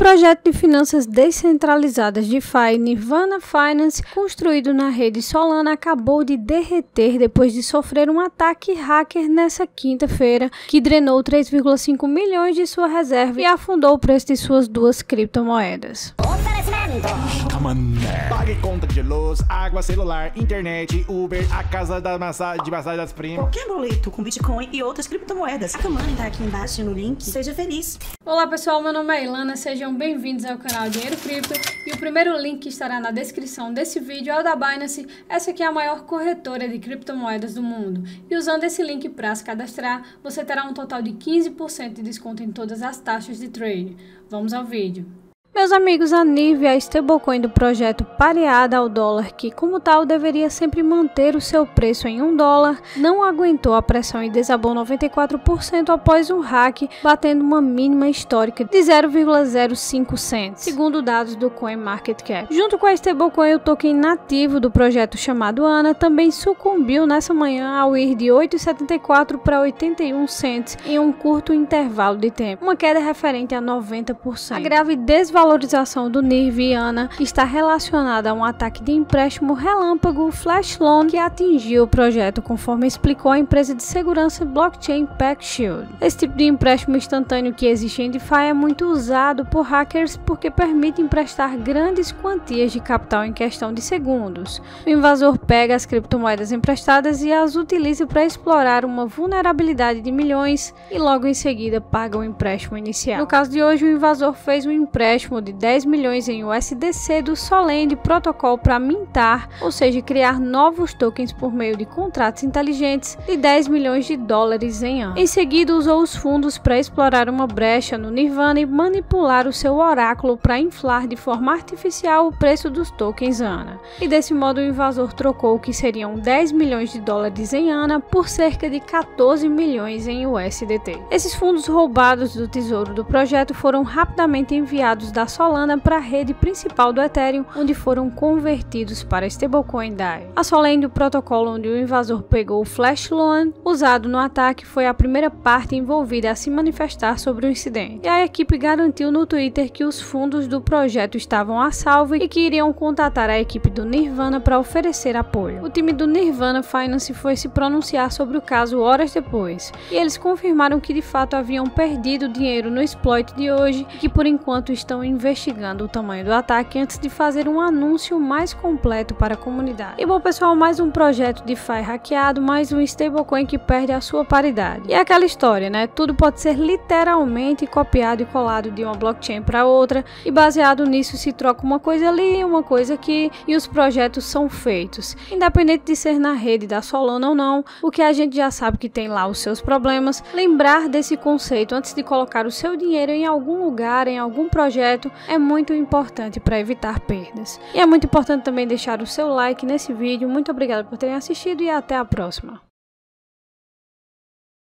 projeto de finanças descentralizadas DeFi Nirvana Finance, construído na rede Solana, acabou de derreter depois de sofrer um ataque hacker nessa quinta-feira, que drenou 3,5 milhões de sua reserva e afundou o preço de suas duas criptomoedas. Pague conta de luz, água, celular, internet, Uber, a casa de massagem das primas. Qualquer boleto com Bitcoin e outras criptomoedas. A Kamani tá aqui embaixo no link. Seja feliz. Olá pessoal, meu nome é Ilana, sejam bem-vindos ao canal Dinheiro Cripto e o primeiro link que estará na descrição desse vídeo é o da Binance. Essa aqui é a maior corretora de criptomoedas do mundo e usando esse link para se cadastrar, você terá um total de 15% de desconto em todas as taxas de trade. Vamos ao vídeo. Meus amigos, a NIV é a stablecoin do projeto pareada ao dólar, que como tal deveria sempre manter o seu preço em $1, não aguentou a pressão e desabou 94% após um hack, batendo uma mínima histórica de 0,05 cents, segundo dados do CoinMarketCap. Junto com a stablecoin, o token nativo do projeto chamado ANA também sucumbiu nessa manhã ao ir de 8,74 para 81 cents em um curto intervalo de tempo, uma queda referente a 90%. A grave desvalorização do NIV e ANA está relacionada a um ataque de empréstimo relâmpago Flash Loan que atingiu o projeto, conforme explicou a empresa de segurança blockchain PackShield. Esse tipo de empréstimo instantâneo que existe em DeFi é muito usado por hackers porque permite emprestar grandes quantias de capital em questão de segundos. O invasor pega as criptomoedas emprestadas e as utiliza para explorar uma vulnerabilidade de milhões e logo em seguida paga o empréstimo inicial. No caso de hoje, o invasor fez um empréstimo de 10 milhões em USDC do Solend Protocol para mintar, ou seja, criar novos tokens por meio de contratos inteligentes de 10 milhões de dólares em ano. Em seguida, usou os fundos para explorar uma brecha no Nirvana e manipular o seu oráculo para inflar de forma artificial o preço dos tokens ANA. E desse modo, o invasor trocou o que seriam 10 milhões de dólares em ANA por cerca de 14 milhões em USDT. Esses fundos roubados do tesouro do projeto foram rapidamente enviados da Solana para a rede principal do Ethereum, onde foram convertidos para a stablecoin DAI. A Solend, o protocolo onde o invasor pegou o Flash Loan usado no ataque, foi a primeira parte envolvida a se manifestar sobre o incidente. E a equipe garantiu no Twitter que os fundos do projeto estavam a salvo e que iriam contatar a equipe do Nirvana para oferecer apoio. O time do Nirvana Finance foi se pronunciar sobre o caso horas depois, e eles confirmaram que de fato haviam perdido dinheiro no exploit de hoje e que por enquanto estão investigando o tamanho do ataque antes de fazer um anúncio mais completo para a comunidade. E bom pessoal, mais um projeto DeFi hackeado, mais um stablecoin que perde a sua paridade. E é aquela história, né? Tudo pode ser literalmente copiado e colado de uma blockchain para outra e baseado nisso se troca uma coisa ali, uma coisa aqui e os projetos são feitos. Independente de ser na rede da Solana ou não, o que a gente já sabe que tem lá os seus problemas, lembrar desse conceito antes de colocar o seu dinheiro em algum lugar, em algum projeto, é muito importante para evitar perdas. E é muito importante também deixar o seu like nesse vídeo. Muito obrigado por terem assistido e até a próxima.